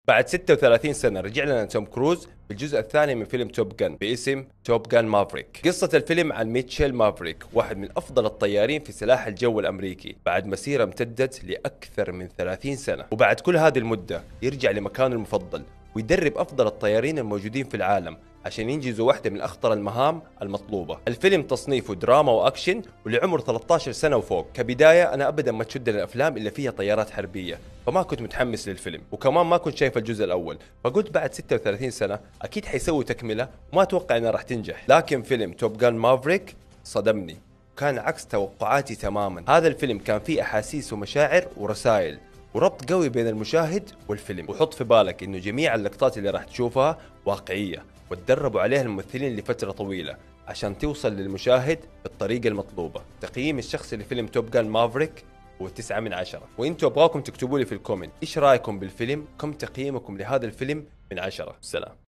بعد 36 سنة رجع لنا توم كروز بالجزء الثاني من فيلم توب جن باسم توب جن مافريك. قصة الفيلم عن ميتشيل مافريك، واحد من أفضل الطيارين في سلاح الجو الأمريكي، بعد مسيرة امتدت لأكثر من 30 سنة. وبعد كل هذه المدة يرجع لمكانه المفضل ويدرب أفضل الطيارين الموجودين في العالم عشان ينجزوا واحدة من أخطر المهام المطلوبة. الفيلم تصنيفه دراما وأكشن ولعمر 13 سنة وفوق. كبداية أنا أبدا ما تشدني الأفلام إلا فيها طيارات حربية، فما كنت متحمس للفيلم، وكمان ما كنت شايف الجزء الأول، فقلت بعد 36 سنة أكيد حيسوي تكملة وما أتوقع أنها راح تنجح. لكن فيلم توب جان مافريك صدمني، كان عكس توقعاتي تماما. هذا الفيلم كان فيه أحاسيس ومشاعر ورسائل وربط قوي بين المشاهد والفيلم. وحط في بالك انه جميع اللقطات اللي راح تشوفها واقعية وتدربوا عليها الممثلين لفترة طويلة عشان توصل للمشاهد بالطريقة المطلوبة. تقييم الشخصي لفيلم توب جان مافريك هو 9 من 10. وانتوا ابغاكم تكتبوا لي في الكومنت ايش رايكم بالفيلم، كم تقييمكم لهذا الفيلم من 10. سلام.